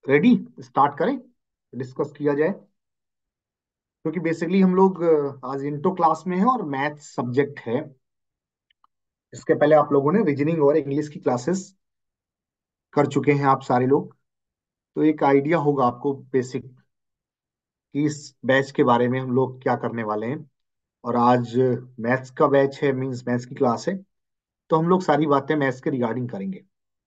Ready, start करें, discuss किया जाए। क्योंकि बेसिकली हम लोग आज इंटो क्लास में है और मैथ सब्जेक्ट है। इसके पहले आप लोगों ने रीजनिंग और इंग्लिश की क्लासेस कर चुके हैं आप सारे लोग। तो एक आइडिया होगा आपको बेसिक कि इस बैच के बारे में हम लोग क्या करने वाले हैं। और आज मैथ्स का बैच है, मींस मैथ्स की क्लास है। तो हम लोग सारी बातें मैथ्स के रिगार्डिंग करेंगे।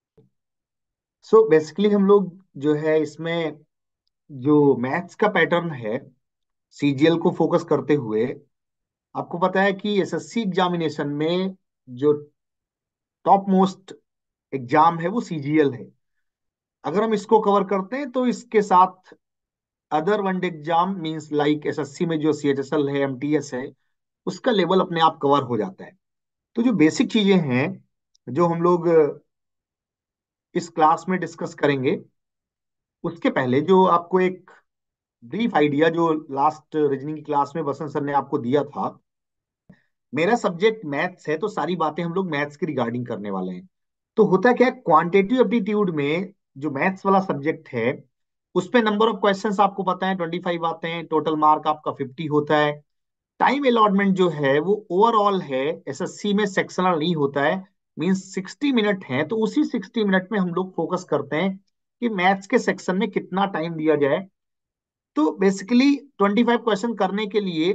सो बेसिकली हम लोग जो है इसमें जो मैथ्स का पैटर्न है, सीजीएल को फोकस करते हुए, आपको पता है कि एसएससी एग्जामिनेशन में जो टॉप मोस्ट एग्जाम है वो सीजीएल है। अगर हम इसको कवर करते हैं तो इसके साथ other one day exam means like SSC में जो सीएचएसएल है, एमटीएस है, उसका लेवल अपने आप कवर हो जाता है। तो जो बेसिक चीजें हैं जो हम लोग इस क्लास में डिस्कस करेंगे, उसके पहले जो आपको एक ब्रीफ आइडिया जो लास्ट रीजनिंग की क्लास में बसंत सर ने आपको दिया था। मेरा सब्जेक्ट मैथ्स है तो सारी बातें हम लोग मैथ्स के रिगार्डिंग करने वाले हैं। तो होता क्या है, क्वांटिटेटिव एप्टीट्यूड में जो मैथ्स वाला सब्जेक्ट है उस पे नंबर ऑफ क्वेश्चंस आपको पता है 25 आते हैं, टोटल मार्क आपका 50 होता है। टाइम अलॉटमेंट जो है वो ओवरऑल है, एसएससी में सेक्शनल नहीं होता है, मींस 60 मिनट है। तो उसी 60 मिनट में हम लोग फोकस करते हैं कि मैथ्स के सेक्शन में कितना टाइम दिया जाए। तो बेसिकली 25 क्वेश्चन करने के लिए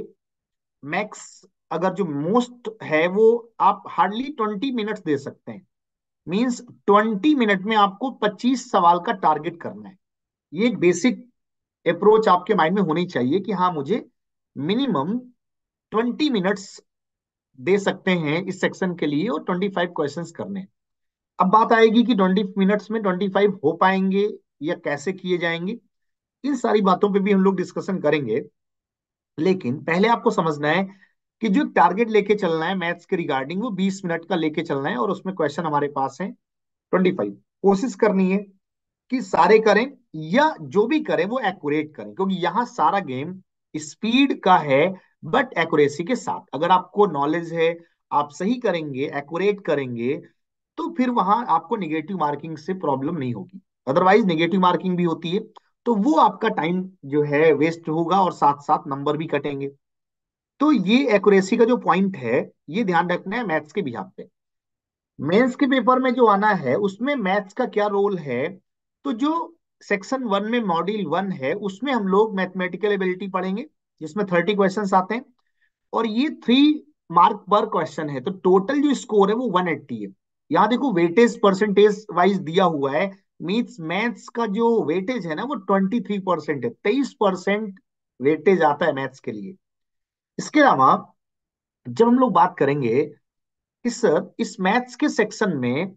मैक्स, अगर जो मोस्ट है वो आप हार्डली 20 मिनट्स दे सकते हैं। मींस 20 मिनट में आपको 25 सवाल का टारगेट करना है। ये एक बेसिक अप्रोच आपके माइंड में होनी चाहिए कि हाँ, मुझे मिनिमम 20 मिनट्स दे सकते हैं इस सेक्शन के लिए और 25 क्वेश्चंस करने हैं। अब बात आएगी कि 20 मिनट्स में 25 हो पाएंगे या कैसे किए जाएंगे। इन सारी बातों पे भी हम लोग डिस्कशन करेंगे। लेकिन पहले आपको समझना है कि जो टारगेट लेके चलना है मैथ्स के रिगार्डिंग वो 20 मिनट का लेके चलना है, और उसमें क्वेश्चन हमारे पास है 25। कोशिश करनी है कि सारे करें या जो भी करें वो एक्यूरेट करें, क्योंकि यहाँ सारा गेम स्पीड का है बट एक्यूरेसी के साथ। अगर आपको नॉलेज है, आप सही करेंगे, एक्यूरेट करेंगे, तो फिर वहां आपको निगेटिव मार्किंग से प्रॉब्लम नहीं होगी। अदरवाइज नेगेटिव मार्किंग भी होती है, तो वो आपका टाइम जो है वेस्ट होगा और साथ साथ नंबर भी कटेंगे। तो ये एक्यूरेसी का जो पॉइंट है, ये ध्यान रखना है मैथ्स के बिहाफ पे। मेंस के पेपर में जो आना है उसमें मैथ्स का क्या रोल है। तो जो सेक्शन 1 में मॉड्यूल 1 है उसमें हम लोग मैथमेटिकल एबिलिटी पढ़ेंगे, जिसमें 30 क्वेश्चन आते हैं और ये 3 मार्क पर क्वेश्चन है। तो टोटल जो स्कोर है वो 180 है। यहाँ देखो वेटेज परसेंटेज वाइज दिया हुआ है, मीन्स मैथ्स का जो वेटेज है ना वो 23% है, 23% वेटेज आता है मैथ्स के लिए। इसके अलावा जब हम लोग बात करेंगे कि सर इस मैथ्स के सेक्शन में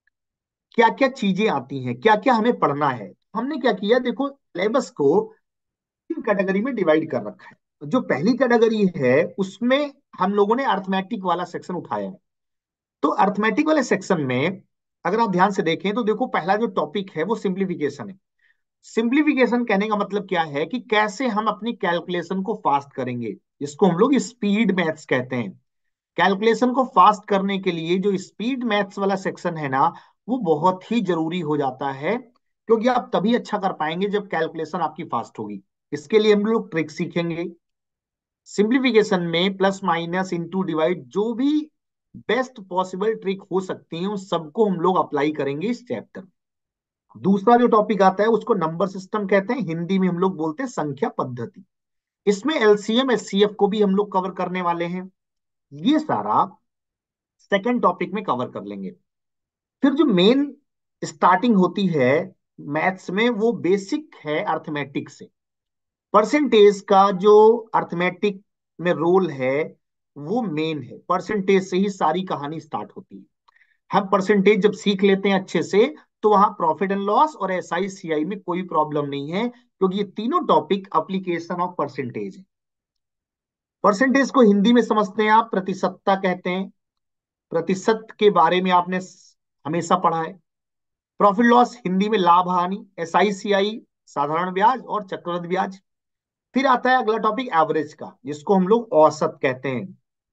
क्या क्या चीजें आती हैं, क्या क्या हमें पढ़ना है, हमने क्या किया, देखो सिलेबस को 3 कैटेगरी में डिवाइड कर रखा है। जो पहली कैटेगरी है उसमें हम लोगों ने अर्थमेटिक वाला सेक्शन उठाया है। तो अर्थमेटिक वाले सेक्शन में अगर आप ध्यान से देखें तो देखो पहला जो टॉपिक है वो सिंप्लीफिकेशन है। सिंप्लीफिकेशन कहने का मतलब क्या है कि कैसे हम अपनी कैलकुलेशन को फास्ट करेंगे, जिसको हम लोग स्पीड मैथ्स कहते हैं। कैलकुलेशन को फास्ट करने के लिए जो स्पीड मैथ्स वाला सेक्शन है ना, वो बहुत ही जरूरी हो जाता है, क्योंकि आप तभी अच्छा कर पाएंगे जब कैलकुलेशन आपकी फास्ट होगी। इसके लिए हम लोग ट्रिक सीखेंगे। सिंप्लीफिकेशन में प्लस माइनस इंटू डिवाइड जो भी बेस्ट पॉसिबल ट्रिक हो सकती है उन सबको हम लोग अप्लाई करेंगे इस चैप्टर में। दूसरा जो टॉपिक आता है उसको नंबर सिस्टम कहते हैं, हिंदी में हम लोग बोलते हैं संख्या पद्धति। इसमें एलसीएम एचसीएफ को भी हम लोग कवर करने वाले हैं। ये सारा सेकंड टॉपिक में कवर कर लेंगे। फिर जो मेन स्टार्टिंग होती है मैथ्स में वो बेसिक है अर्थमेटिक से। परसेंटेज का जो अर्थमेटिक में रोल है वो मेन है, परसेंटेज से ही सारी कहानी स्टार्ट होती है। हम परसेंटेज जब सीख लेते हैं अच्छे से तो वहां प्रॉफिट एंड लॉस और एसआई सीआई में कोई प्रॉब्लम नहीं है, क्योंकि ये तीनों टॉपिक एप्लीकेशन ऑफ परसेंटेज है। परसेंटेज को हिंदी में समझते हैं आप, प्रतिशतता कहते हैं। प्रतिशत के बारे में आपने हमेशा पढ़ा है। प्रॉफिट लॉस हिंदी में लाभ हानि, एसआई सीआई साधारण ब्याज और चक्रवृद्धि ब्याज। फिर आता है अगला टॉपिक एवरेज का, जिसको हम लोग औसत कहते हैं।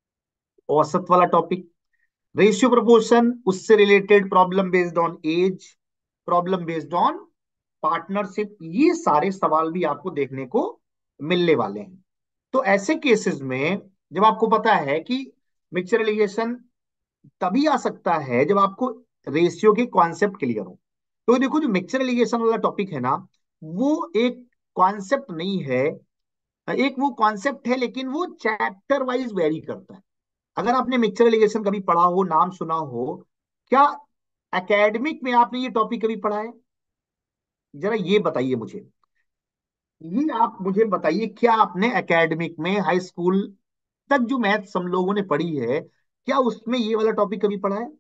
औसत वाला टॉपिक रेशियो प्रोपोर्शन, उससे related problem based on age, problem based on partnership, ये सारे सवाल भी आपको देखने को मिलने वाले हैं। तो ऐसे केसेस में जब आपको पता है कि मिक्सचर एलिगेशन तभी आ सकता है जब आपको रेशियो के कॉन्सेप्ट क्लियर हो। तो देखो, जो मिक्सचर एलिगेशन वाला टॉपिक है ना, वो एक कॉन्सेप्ट नहीं है, एक वो कॉन्सेप्ट है, लेकिन वो चैप्टर वाइज वेरी करता है। अगर आपने मिक्सचर एलिगेशन कभी पढ़ा हो, नाम सुना हो, क्या एकेडमिक में आपने ये टॉपिक कभी पढ़ा है? जरा ये बताइए मुझे, ये आप मुझे बताइए, क्या आपने एकेडमिक में हाई स्कूल तक जो मैथ्स हम लोगों ने पढ़ी है, क्या उसमें ये वाला टॉपिक कभी पढ़ा है?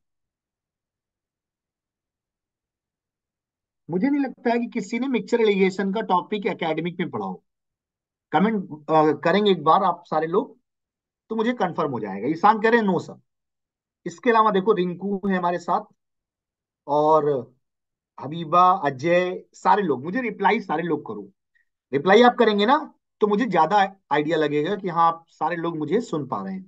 मुझे नहीं लगता है कि किसी ने मिक्सचर एलिगेशन का टॉपिक एकेडमिक में पढ़ा हो। कमेंट करेंगे एक बार आप सारे लोग, तो मुझे कंफर्म हो जाएगा। ईशान कह रहे हैं नो सर। इसके अलावा देखो, रिंकू है हमारे साथ, और हबीबा, अजय, सारे लोग मुझे रिप्लाई, सारे लोग करो। रिप्लाई आप करेंगे ना, तो मुझे ज्यादा आइडिया लगेगा कि हाँ, आप सारे लोग मुझे सुन पा रहे हैं।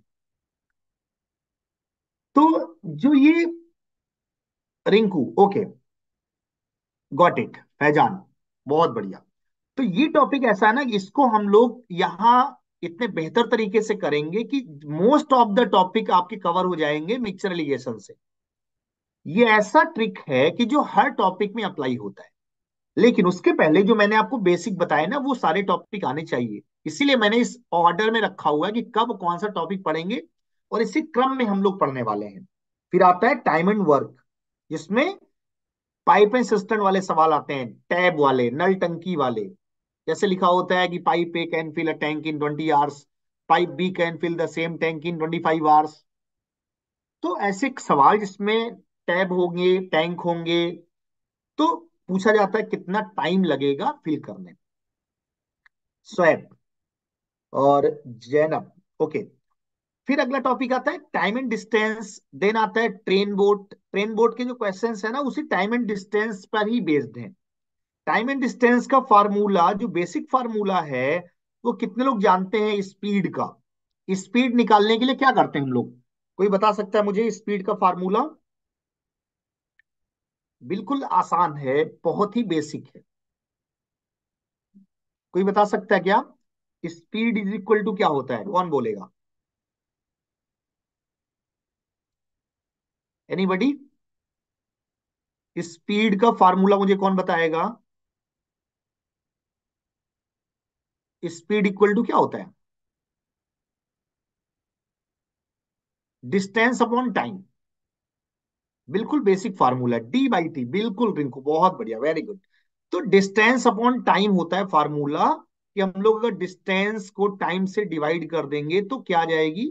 तो जो ये Rinku, okay, got it, Faizan, बहुत बढ़िया। तो ये टॉपिक ऐसा है ना कि इसको हम लोग यहाँ इतने बेहतर तरीके से करेंगे कि मोस्ट ऑफ द टॉपिक आपके कवर हो जाएंगे मिक्सचर एलिगेशन से। ये ऐसा ट्रिक है कि जो हर टॉपिक में अप्लाई होता है। लेकिन उसके पहले जो मैंने आपको बेसिक बताया ना, वो सारे टॉपिक आने चाहिए। इसीलिए मैंने इस ऑर्डर में रखा हुआ है कि कब कौन सा टॉपिक पढ़ेंगे, और इसी क्रम में हम लोग पढ़ने वाले हैं। फिर आता है टाइम एंड वर्क, जिसमें पाइप एंड सिस्टम वाले सवाल आते हैं, टैब वाले, नल टंकी वाले। जैसे लिखा होता है कि pipe A can fill a tank in 20 hours, pipe B can fill the same tank in 25 hours. तो ऐसे सवाल जिसमें टैब होंगे, टैंक होंगे, तो पूछा जाता है कितना टाइम लगेगा फिल करने में। स्वैप और जैनब, ओके। फिर अगला टॉपिक आता है टाइम एंड डिस्टेंस, देन आता है ट्रेन बोट। ट्रेन बोट के जो क्वेश्चंस है ना, उसी टाइम एंड डिस्टेंस पर ही बेस्ड है। टाइम एंड डिस्टेंस का फार्मूला, जो बेसिक फार्मूला है, वो कितने लोग जानते हैं? स्पीड का। स्पीड निकालने के लिए क्या करते हैं हम लोग? कोई बता सकता है मुझे स्पीड का फार्मूला? बिल्कुल आसान है, बहुत ही बेसिक है। कोई बता सकता है क्या? स्पीड इज इक्वल टू क्या होता है? कौन बोलेगा? एनीबडी? स्पीड का फार्मूला मुझे कौन बताएगा? स्पीड इक्वल टू क्या होता है? Distance upon time. बिल्कुल बेसिक फार्मूला, D/T। बिल्कुल रिंकू, बहुत बढ़िया, वेरी गुड। तो डिस्टेंस अपॉन टाइम होता है फार्मूला, कि हम लोग अगर डिस्टेंस को टाइम से डिवाइड कर देंगे तो क्या आ जाएगी?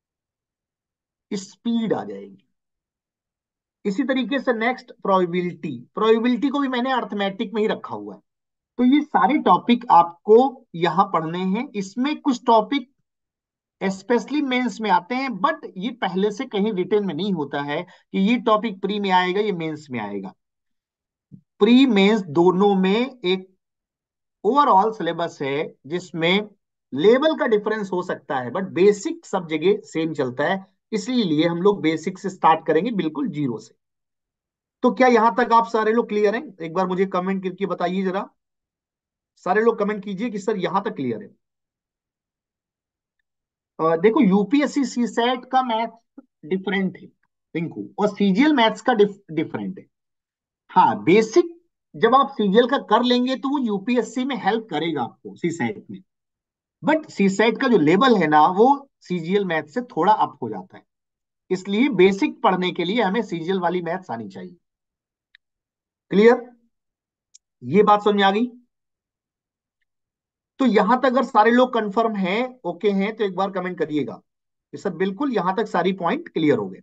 स्पीड आ जाएगी। इसी तरीके से नेक्स्ट प्रोबेबिलिटी। प्रोबेबिलिटी को भी मैंने अर्थमेटिक में ही रखा हुआ है। तो ये सारे टॉपिक आपको यहां पढ़ने हैं। इसमें कुछ टॉपिक स्पेशली मेंस में आते हैं, बट ये पहले से कहीं रिटेन में नहीं होता है कि ये टॉपिक प्री में आएगा, ये मेंस में आएगा। प्री मेंस दोनों में एक ओवरऑल सिलेबस है, जिसमें लेवल का डिफरेंस हो सकता है, बट बेसिक सब जगह सेम चलता है। इसीलिए हम लोग बेसिक से स्टार्ट करेंगे, बिल्कुल जीरो से। तो क्या यहां तक आप सारे लोग क्लियर हैं? एक बार मुझे कमेंट करके बताइए जरा। सारे लोग कमेंट कीजिए कि सर यहां तक क्लियर है। देखो, यूपीएससी सीसैट का मैथ डिफरेंट है रिंकू, और सीजीएल मैथ्स का डिफरेंट है। हाँ, बेसिक जब आप सीजीएल का कर लेंगे तो वो यूपीएससी में हेल्प करेगा आपको सीसैट में। बट सीसैट का जो लेवल है ना, वो सीजीएल मैथ से थोड़ा अप हो जाता है। इसलिए बेसिक पढ़ने के लिए हमें सीजीएल वाली मैथ्स आनी चाहिए। क्लियर? ये बात समझ आ गई? तो यहां तक अगर सारे लोग कंफर्म हैं, ओके हैं, तो एक बार कमेंट करिएगा कि सर बिल्कुल यहां तक सारी पॉइंट क्लियर हो गए।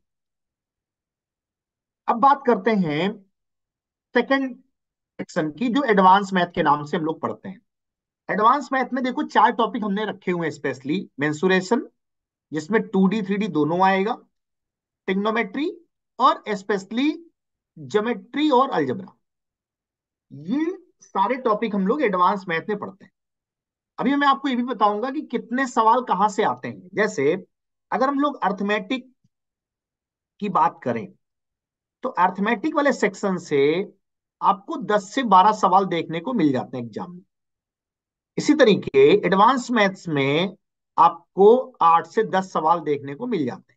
अब बात करते हैं सेकंड सेक्शन की, जो एडवांस मैथ के नाम से हम लोग पढ़ते हैं। एडवांस मैथ में देखो, 4 टॉपिक हमने रखे हुए हैं स्पेशली। मेंसुरेशन, जिसमें 2D 3D दोनों आएगा, टिग्नोमेट्री, और स्पेशली ज्योमेट्री और अलजेब्रा। ये सारे टॉपिक हम लोग एडवांस मैथ में पढ़ते हैं। अभी मैं आपको ये भी बताऊंगा कि कितने सवाल कहां से आते हैं। जैसे अगर हम लोग अर्थमेटिक की बात करें, तो अर्थमेटिक वाले सेक्शन से आपको 10 से 12 सवाल देखने को मिल जाते हैं एग्जाम में। इसी तरीके एडवांस मैथ्स में आपको 8 से 10 सवाल देखने को मिल जाते हैं।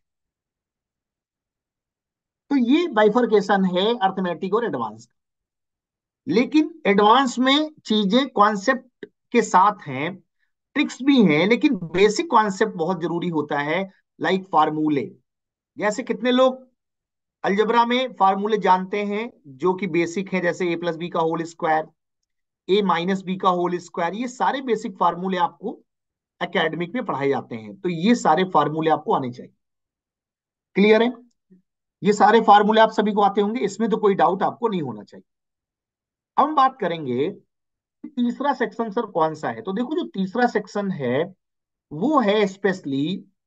तो ये बाइफरकेशन है अर्थमेटिक और एडवांस। लेकिन एडवांस में चीजें कॉन्सेप्ट के साथ हैं, ट्रिक्स भी हैं, लेकिन बेसिक कॉन्सेप्ट बहुत जरूरी होता है। लाइक फार्मूले, जैसे कितने लोग अलजबरा में फार्मूले जानते हैं जो कि बेसिक है, जैसे ए प्लस बी का whole square, A minus B का होल स्क्वायर, ये सारे बेसिक फार्मूले आपको एकेडमिक में पढ़ाए जाते हैं। तो ये सारे फार्मूले आपको आने चाहिए। क्लियर है? ये सारे फार्मूले आप सभी को आते होंगे, इसमें तो कोई डाउट आपको नहीं होना चाहिए। अब हम बात करेंगे तीसरा सेक्शन सर कौन सा है। तो देखो, जो तीसरा सेक्शन है वो है स्पेशली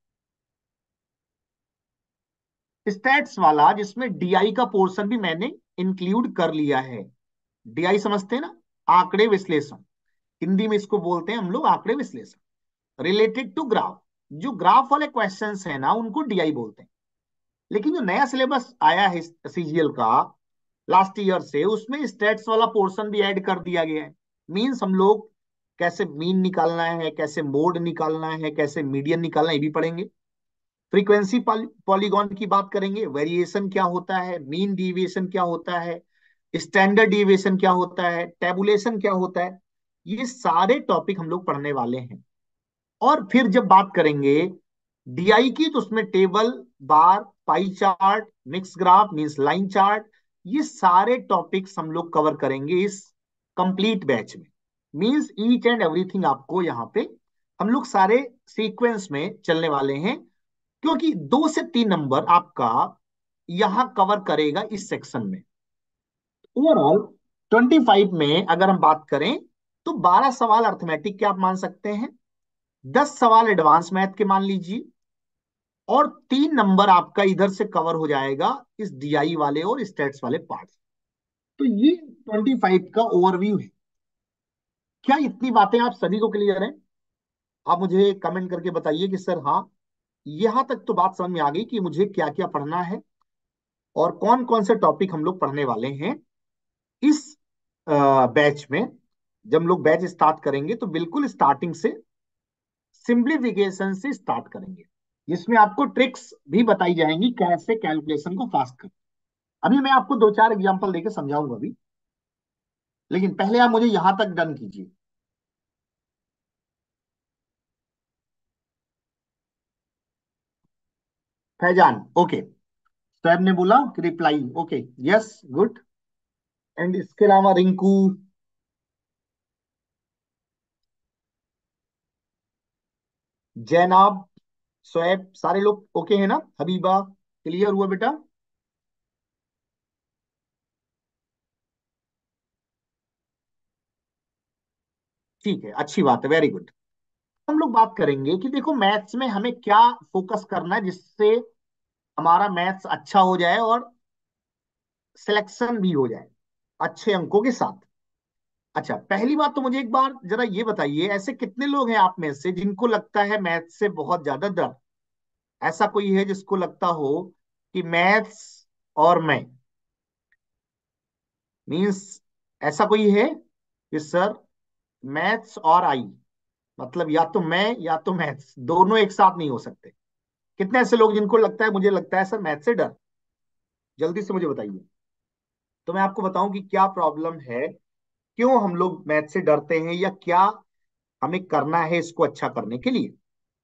स्टैट्स वाला, जिसमें डीआई का पोर्शन भी मैंने इंक्लूड कर लिया है। डीआई समझते हैं ना, आंकड़े विश्लेषण। हिंदी में इसको बोलते हैं हम लोग आंकड़े विश्लेषण, रिलेटेड टू ग्राफ। जो ग्राफ वाले क्वेश्चंस है ना, उनको डीआई बोलते हैं। लेकिन जो नया सिलेबस आया है सीजीएल का लास्ट ईयर से, उसमें स्टेट्स वाला पोर्शन भी ऐड कर दिया गया है। मींस हम लोग कैसे मीन निकालना है, कैसे मोड निकालना है, कैसे मीडियन निकालना है, ये भी पढ़ेंगे। फ्रीक्वेंसी पॉलीगॉन की बात करेंगे, वेरिएशन क्या होता है, मीन डिविएशन क्या होता है, स्टैंडर्ड डिविएशन क्या होता है, टेबुलेशन क्या होता है, ये सारे टॉपिक हम लोग पढ़ने वाले हैं। और फिर जब बात करेंगे डीआई की, तो उसमें table, bar, pie chart, mix graph means line chart, ये सारे टॉपिक्स हम लोग कवर करेंगे इस कंप्लीट बैच में। मींस ईच एंड एवरीथिंग आपको यहाँ पे हम लोग सारे सीक्वेंस में चलने वाले हैं, क्योंकि 2 से 3 नंबर आपका यहां कवर करेगा इस सेक्शन में। ओवरऑल 25 में अगर हम बात करें, तो 12 सवाल अर्थमेटिक के आप मान सकते हैं, 10 सवाल एडवांस मैथ के मान लीजिए, और 3 नंबर आपका इधर से कवर हो जाएगा इस डीआई वाले और स्टेट्स वाले पार्ट। तो ये 25 का ओवरव्यू है। क्या इतनी बातें आप सभी को क्लियर है? आप मुझे कमेंट करके बताइए कि सर हाँ, यहां तक तो बात समझ में आ गई कि मुझे क्या क्या पढ़ना है और कौन कौन से टॉपिक हम लोग पढ़ने वाले हैं इस बैच में। जब हम लोग बैच स्टार्ट करेंगे तो बिल्कुल स्टार्टिंग से सिंप्लीफिकेशन से स्टार्ट करेंगे, जिसमें आपको ट्रिक्स भी बताई जाएंगी कैसे कैलकुलेशन को फास्ट करें। अभी मैं आपको 2-4 एग्जांपल देके समझाऊंगा अभी, लेकिन पहले आप मुझे यहां तक डन कीजिए। फैजान, ओके। सैब ने बोला कि reply okay, yes, good. And इसके अलावा रिंकू, जैनाब, शोएब, सारे लोग ओके है ना? हबीबा, क्लियर हुआ बेटा? ठीक है, अच्छी बात है, वेरी गुड। हम लोग बात करेंगे कि देखो मैथ्स में हमें क्या फोकस करना है जिससे हमारा मैथ्स अच्छा हो जाए और सिलेक्शन भी हो जाए अच्छे अंकों के साथ। अच्छा, पहली बात तो मुझे एक बार जरा ये बताइए, ऐसे कितने लोग हैं आप में से जिनको लगता है मैथ्स से बहुत ज्यादा डर? ऐसा कोई है जिसको लगता हो कि मैथ्स और मैं, मीन्स ऐसा कोई है कि सर मैथ्स और आई, मतलब या तो मैं या तो मैथ्स, दोनों एक साथ नहीं हो सकते? कितने ऐसे लोग जिनको लगता है मुझे लगता है सर मैथ्स से डर? जल्दी से मुझे बताइए, तो मैं आपको बताऊं कि क्या प्रॉब्लम है, क्यों हम लोग मैथ से डरते हैं, या क्या हमें करना है इसको अच्छा करने के लिए।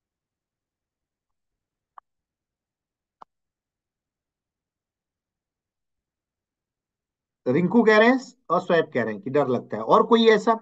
रिंकू कह रहे हैं और स्वैप कह रहे हैं कि डर लगता है, और कोई ऐसा?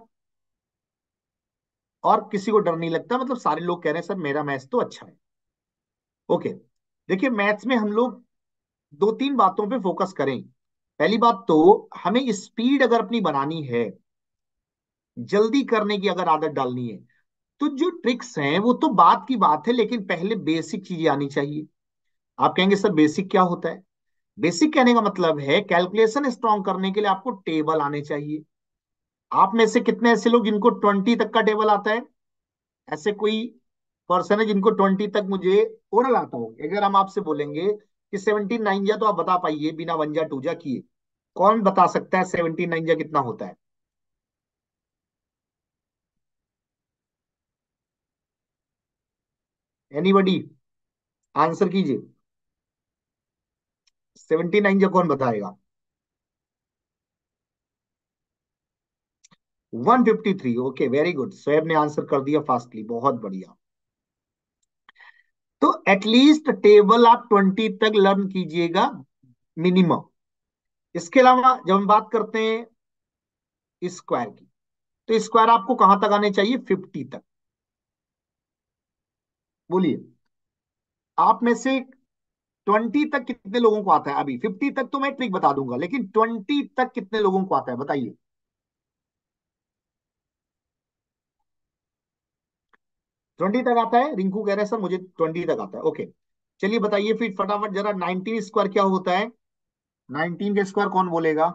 और किसी को डर नहीं लगता, मतलब सारे लोग कह रहे हैं सर मेरा मैथ्स तो अच्छा है। ओके, देखिए मैथ्स में हम लोग 2-3 बातों पे फोकस करें। पहली बात तो हमें स्पीड अगर अपनी बनानी है, जल्दी करने की अगर आदत डालनी है, तो जो ट्रिक्स हैं वो तो बात की बात है, लेकिन पहले बेसिक चीजें आनी चाहिए। आप कहेंगे सर बेसिक क्या होता है? बेसिक कहने का मतलब है कैलकुलेशन स्ट्रॉन्ग करने के लिए आपको टेबल आने चाहिए। आप में से कितने ऐसे लोग जिनको 20 तक का टेबल आता है? ऐसे कोई पर्सन है जिनको 20 तक मुझे ओरल आता हो? अगर हम आपसे बोलेंगे कि 79 जा, तो आप बता पाइए बिना वन जा टू जा किए? कौन बता सकता है 79 जा कितना होता है? एनीबडी, आंसर कीजिए। 79 जा कौन बताएगा? 153। ओके, वेरी गुड, शोएब ने आंसर कर दिया फास्टली, बहुत बढ़िया। तो एटलीस्ट टेबल आप 20 तक लर्न कीजिएगा, मिनिमम। इसके अलावा जब हम बात करते हैं स्क्वायर की, तो स्क्वायर आपको कहां तक आने चाहिए? 50 तक। बोलिए, आप में से 20 तक कितने लोगों को आता है? अभी 50 तक तो मैं ट्रिक बता दूंगा, लेकिन 20 तक कितने लोगों को आता है बताइए। 20 तक आता है? रिंकू कह रहे हैं सर मुझे 20 तक आता है। ओके, चलिए बताइए फिर फटाफट जरा, 19 स्क्वायर क्या होता है? 19 का स्क्वायर कौन बोलेगा?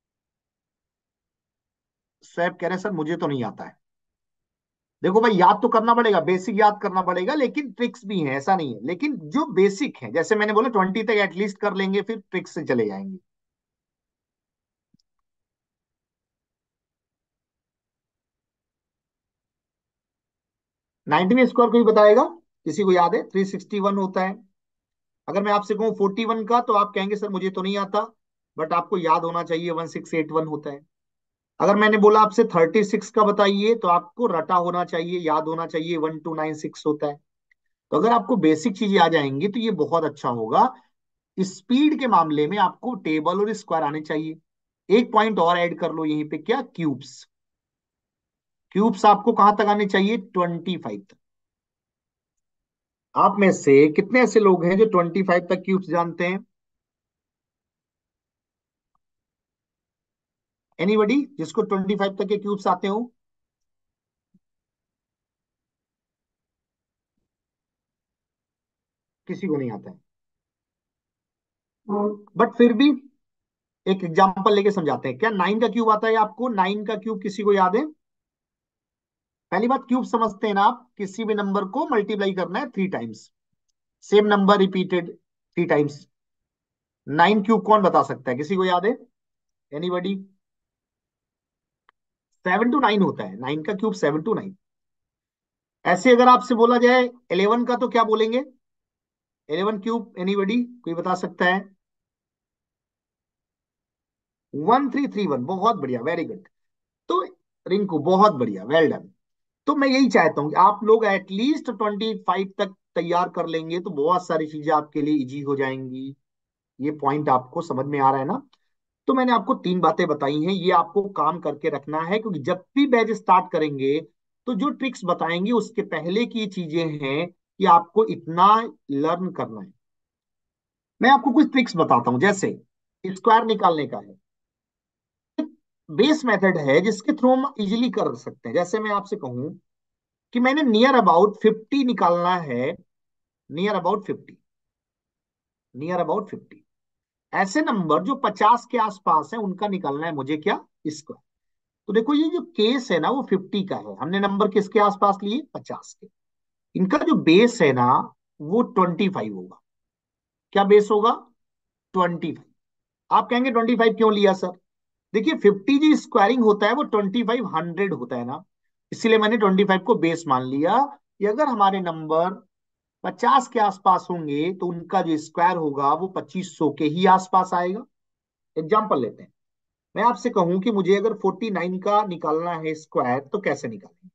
स्वैप कह रहे हैं सर मुझे तो नहीं आता है। देखो भाई, याद तो करना पड़ेगा, बेसिक याद करना पड़ेगा, लेकिन ट्रिक्स भी हैं, ऐसा नहीं है, लेकिन जो बेसिक है जैसे मैंने बोला 20 तक एटलीस्ट कर लेंगे, फिर ट्रिक्स से चले जाएंगे। 19 स्क्वायर कोई बताएगा? किसी को याद है? 361 होता है। अगर मैं आपसे कहूँ 41 का, तो आप कहेंगे सर मुझे तो नहीं आता, बट आपको याद होना चाहिए 1681 होता है। अगर मैंने बोला आपसे 36 का बताइए, तो आपको रटा होना चाहिए, याद होना चाहिए 1296 होता है। तो अगर आपको बेसिक चीजें आ जाएंगी तो ये बहुत अच्छा होगा। स्पीड के मामले में आपको टेबल और स्क्वायर आने चाहिए। एक पॉइंट और ऐड कर लो यहीं पे, क्या? क्यूब्स। क्यूब्स आपको कहां तक आने चाहिए? 25 तक। आप में से कितने ऐसे लोग हैं जो 25 तक क्यूब्स जानते हैं? एनीबडी जिसको 25 तक के क्यूब्स आते हो? किसी को नहीं आता है। बट फिर भी एक एग्जांपल लेके समझाते हैं। क्या 9 का क्यूब आता है आपको? 9 का क्यूब किसी को याद है? पहली बात, क्यूब समझते हैं ना आप, किसी भी नंबर को मल्टीप्लाई करना है 3 times, same number repeated 3 times. 9 cube कौन बता सकता है? किसी को याद है? एनीबडी? 7 to 9 होता है, 9 का क्यूब 7 to 9। ऐसे अगर आपसे बोला जाए 11 का, तो क्या बोलेंगे? 11 क्यूब एनीबडी कोई बता सकता है? 1331। बहुत बढ़िया, वेरी गुड। तो रिंकू बहुत बढ़िया, वेल डन। तो मैं यही चाहता हूँ कि आप लोग एटलीस्ट 25 तक तैयार कर लेंगे, तो बहुत सारी चीजें आपके लिए इजी हो जाएंगी। ये पॉइंट आपको समझ में आ रहा है ना? तो मैंने आपको 3 बातें बताई हैं, ये आपको काम करके रखना है, क्योंकि जब भी बैच स्टार्ट करेंगे तो जो ट्रिक्स बताएंगे उसके पहले की चीजें हैं कि आपको इतना लर्न करना है। मैं आपको कुछ ट्रिक्स बताता हूं, जैसे स्क्वायर निकालने का है, बेस मेथड है जिसके थ्रू हम इजीली कर सकते हैं। जैसे मैं आपसे कहूं कि मैंने नियर अबाउट 50 निकालना है, नियर अबाउट 50, नियर अबाउट 50 ऐसे नंबर जो 50 के आसपास है उनका निकालना है मुझे, क्या? स्क्वायर। तो देखो ये जो केस है ना वो 50 का है, हमने नंबर किसके आसपास लिए? 50 के। इनका जो बेस है ना वो 25 होगा। क्या बेस होगा? 25। आप कहेंगे 25 क्यों लिया सर? देखिए 50 जो स्क्वायरिंग होता है वो 2500 होता है ना, इसीलिए मैंने 25 को बेस मान लिया कि अगर हमारे नंबर 50 के आसपास होंगे तो उनका जो स्क्वायर होगा वो 2500 के ही आसपास आएगा। एग्जाम्पल लेते हैं, मैं आपसे कहूं कि मुझे अगर 49 का निकालना है स्क्वायर, तो कैसे निकालेंगे?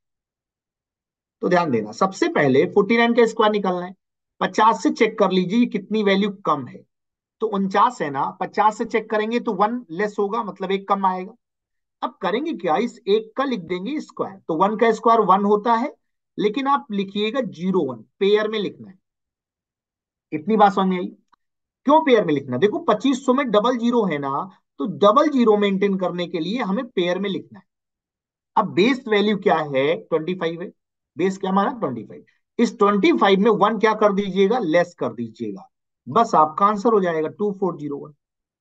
तो ध्यान देना, सबसे पहले 49 का स्क्वायर निकालना है। 50 से चेक कर लीजिए कितनी वैल्यू कम है। तो 49 है ना, 50 से चेक करेंगे तो 1 लेस होगा, मतलब एक कम आएगा। अब करेंगे क्या, इस एक का लिख देंगे स्क्वायर, तो 1 का स्क्वायर 1 होता है, लेकिन आप लिखिएगा 01, पेयर में लिखना है। इतनी बात समझ में आई? क्यों पेयर में लिखना? देखो 2500 में डबल जीरो है ना, तो डबल जीरो मेंटेन करने के लिए हमें पेयर में लिखना है। अब बेस वैल्यू क्या है? 25 है। बेस क्या हमारा? 25। इस 25 में 1 क्या कर दीजिएगा? लेस कर दीजिएगा। बस आपका आंसर हो जाएगा 2401।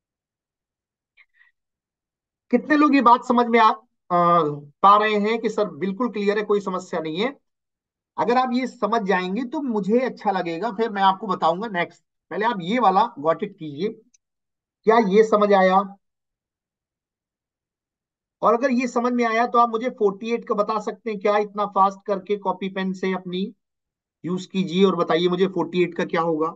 कितने लोग ये बात समझ में पा रहे हैं कि सर बिल्कुल क्लियर है, कोई समस्या नहीं है? अगर आप ये समझ जाएंगे तो मुझे अच्छा लगेगा, फिर मैं आपको बताऊंगा नेक्स्ट। पहले आप ये वाला गॉट इट कीजिए। क्या ये समझ आया? और अगर ये समझ में आया तो आप मुझे 48 का बता सकते हैं क्या? इतना फास्ट करके कॉपी पेन से अपनी यूज कीजिए और बताइए मुझे 48 का क्या होगा।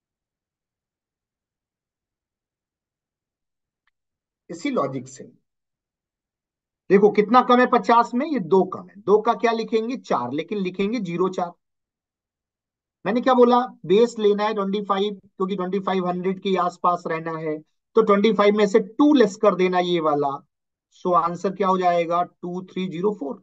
इसी लॉजिक से देखो कितना कम है 50 में, ये दो कम है। दो का क्या लिखेंगे? चार, लेकिन लिखेंगे 0 4। मैंने क्या बोला? बेस लेना है 25, क्योंकि 2500 के आसपास रहना है। तो 25 में से 2 लेस कर देना ये वाला। सो आंसर क्या हो जाएगा? 2304।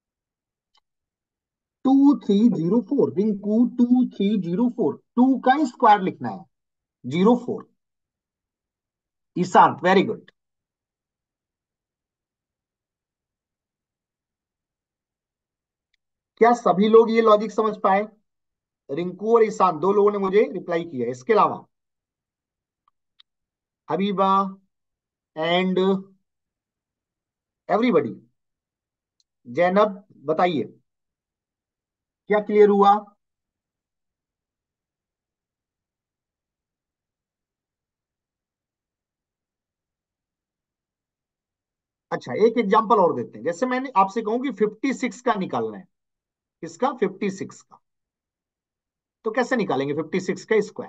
2304 रिंकू, 2304। 2 का स्क्वायर लिखना है, 04। Ishant very good. क्या सभी लोग ये लॉजिक समझ पाए? रिंकू और ईशांत दो लोगों ने मुझे रिप्लाई किया है। इसके अलावा हबीबा एंड एवरीबडी, जैनब, बताइए क्या क्लियर हुआ? अच्छा, एक एग्जांपल और देते हैं। जैसे मैंने आपसे कहूं कि 56 का निकालना है। किसका? 56 का। तो कैसे निकालेंगे 56 का स्क्वायर?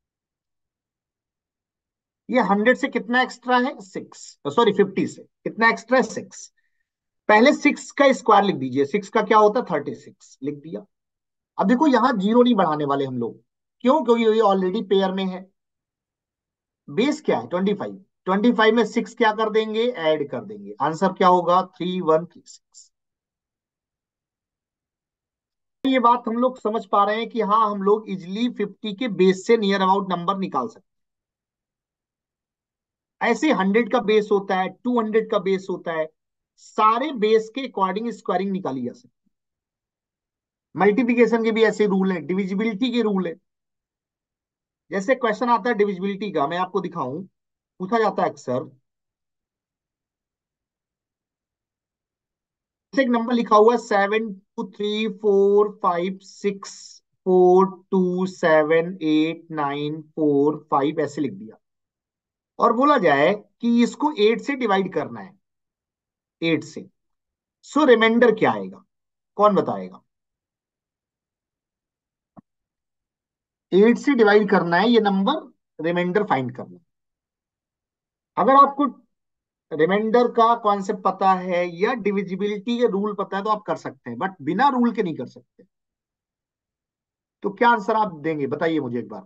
ये 100 से कितना एक्स्ट्रा है? 6। सॉरी, 50 से कितना एक्स्ट्रा है? 6। पहले 6 का स्क्वायर लिख दीजिए। 6 का क्या होता है? 36 लिख दिया। अब देखो यहां जीरो नहीं बढ़ाने वाले हम लोग। क्यों? क्योंकि ये ऑलरेडी पेयर में है। बेस क्या है? 25। 25 में 6 क्या कर देंगे? ऐड कर देंगे। आंसर क्या होगा? 3136। ये बात हम लोग समझ पा रहे हैं कि हाँ, हम लोग इजिली 50 के बेस से नियर अबाउट नंबर निकाल सकते हैं। ऐसे 100 का बेस होता है, 200 का बेस होता है। सारे बेस के अकॉर्डिंग स्क्वायरिंग निकाली जा सकती है। मल्टीप्लीकेशन के भी ऐसे रूल है, डिविजिबिलिटी के रूल है। जैसे क्वेश्चन आता है डिविजिबिलिटी का, मैं आपको दिखाऊं। पूछा जाता है अक्सर, एक नंबर लिखा हुआ है 72345642718945, ऐसे लिख दिया। और बोला जाए कि इसको 8 से डिवाइड करना है। 8 से। सो रिमाइंडर क्या आएगा? कौन बताएगा? 8 से डिवाइड करना है ये नंबर, रिमाइंडर फाइंड करना है। अगर आपको रिमाइंडर का कॉन्सेप्ट पता है या डिविजिबिलिटी के रूल पता है तो आप कर सकते हैं, बट बिना रूल के नहीं कर सकते। तो क्या आंसर आप देंगे बताइए मुझे एक बार।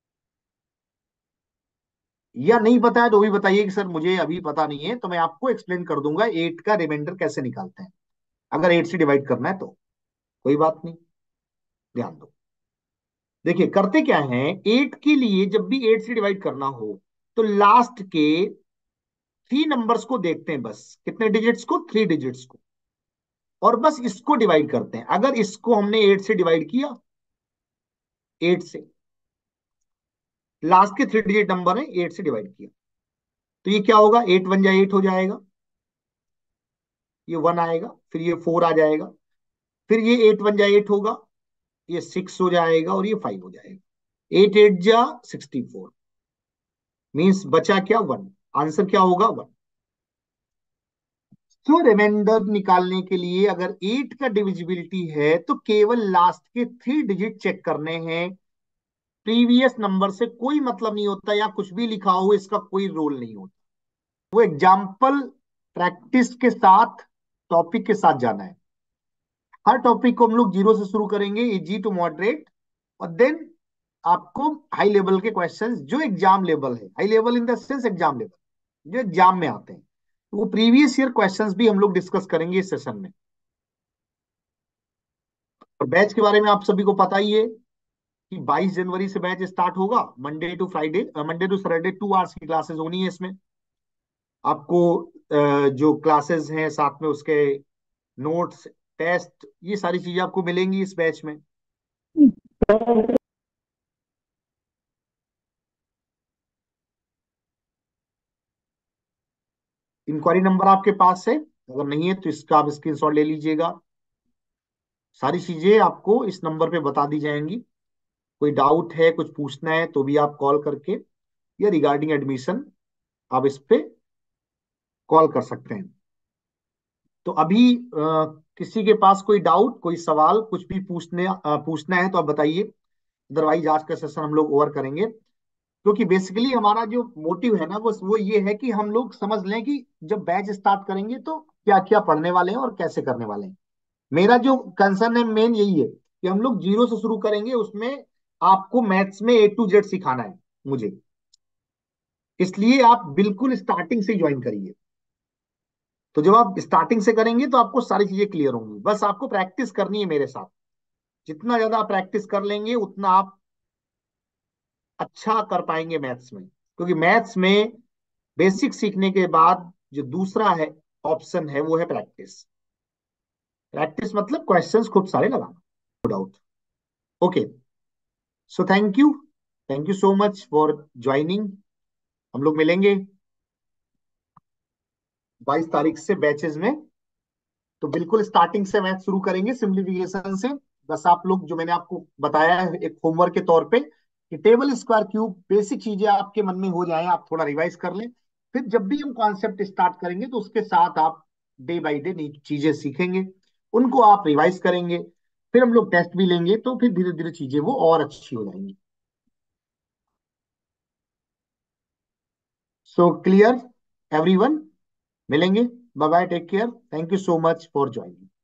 या नहीं पता है तो भी बताइए कि सर मुझे अभी पता नहीं है, तो मैं आपको एक्सप्लेन कर दूंगा 8 का रिमाइंडर कैसे निकालते हैं। अगर 8 से डिवाइड करना है तो कोई बात नहीं, ध्यान दो। देखिए करते क्या है, 8 के लिए जब भी 8 से डिवाइड करना हो तो लास्ट के 3 नंबर्स को देखते हैं। बस कितने डिजिट्स को? 3 डिजिट्स को। और बस इसको डिवाइड करते हैं। अगर इसको हमने 8 से डिवाइड किया, 8 से, लास्ट के 3 डिजिट नंबर है, 8 से डिवाइड किया, तो ये क्या होगा? 8 1 जा 8 हो जाएगा। ये 1 आएगा, फिर ये 4 आ जाएगा, फिर ये 8 1 जा 8 होगा, ये 6 हो जाएगा, और ये 5 हो जाएगा। 8 8 जा 64। मीन्स बचा क्या? 1। आंसर क्या होगा? 1। तो रिमाइंडर निकालने के लिए अगर 8 का डिविजिबिलिटी है तो केवल लास्ट के 3 डिजिट चेक करने हैं। प्रीवियस नंबर से कोई मतलब नहीं होता, या कुछ भी लिखा हो इसका कोई रोल नहीं होता। वो एग्जाम्पल प्रैक्टिस के साथ, टॉपिक के साथ जाना है। हर टॉपिक को हम लोग जीरो से शुरू करेंगे, इजी टू मॉडरेट, और देन आपको हाई लेवल के क्वेश्चंस, जो एग्जाम लेवल है, high level in the sense exam level, जो एग्जाम में आते हैं, तो वो प्रीवियस ईयर क्वेश्चंस भी हम लोग डिस्कस करेंगे इस सेशन में। और बैच के बारे में आप सभी को पता ही है कि 22 जनवरी से बैच स्टार्ट होगा। Monday to Friday, Monday to Saturday 2 hours की क्लासेस होनी है इसमें। आपको जो क्लासेस हैं साथ में उसके नोट्स, टेस्ट, ये सारी चीजें आपको मिलेंगी इस बैच में। इंक्वायरी नंबर आपके पास है? अगर नहीं है तो इसका आप स्क्रीनशॉट ले लीजिएगा। सारी चीजें आपको इस नंबर पे बता दी जाएंगी। कोई डाउट है, कुछ पूछना है, तो भी आप कॉल करके, या रिगार्डिंग एडमिशन आप इस पे कॉल कर सकते हैं। तो अभी किसी के पास कोई डाउट, कोई सवाल, कुछ भी पूछना है तो आप बताइए। अदरवाइज आज का सेशन हम लोग ओवर करेंगे, क्योंकि बेसिकली हमारा जो मोटिव है ना वो ये है कि हम लोग समझ लें कि जब बैच स्टार्ट करेंगे तो क्या क्या पढ़ने वाले हैं और कैसे करने वाले हैं। मेरा जो कंसर्न है मेन यही है कि हम लोग जीरो से शुरू करेंगे, उसमें आपको मैथ्स में A to Z सिखाना है मुझे। इसलिए आप बिल्कुल स्टार्टिंग से ज्वाइन करिए। तो जब आप स्टार्टिंग से करेंगे तो आपको सारी चीजें क्लियर होंगी, बस आपको प्रैक्टिस करनी है मेरे साथ। जितना ज्यादा आप प्रैक्टिस कर लेंगे उतना आप अच्छा कर पाएंगे मैथ्स में, क्योंकि मैथ्स में बेसिक सीखने के बाद जो दूसरा है ऑप्शन है वो है प्रैक्टिस। प्रैक्टिस मतलब क्वेश्चंस खूब सारे लगाना, no doubt. Okay, so thank you so much for joining. हम लोग मिलेंगे 22 तारीख से बैचेस में। तो बिल्कुल स्टार्टिंग से मैथ शुरू करेंगे, सिंप्लीफिकेशन से। बस आप लोग, जो मैंने आपको बताया है एक होमवर्क के तौर पे, कि टेबल स्क्वायर क्यूब बेसिक चीजें आपके मन में हो जाए, आप थोड़ा रिवाइज कर लें। फिर जब भी हम कॉन्सेप्ट स्टार्ट करेंगे तो उसके साथ आप डे बाई डे नई चीजें सीखेंगे, उनको आप रिवाइज करेंगे। फिर हम लोग टेस्ट भी लेंगे, तो फिर धीरे धीरे चीजें वो और अच्छी हो जाएंगी। सो क्लियर एवरीवन, मिलेंगे। Bye bye, take care, thank you so much for joining.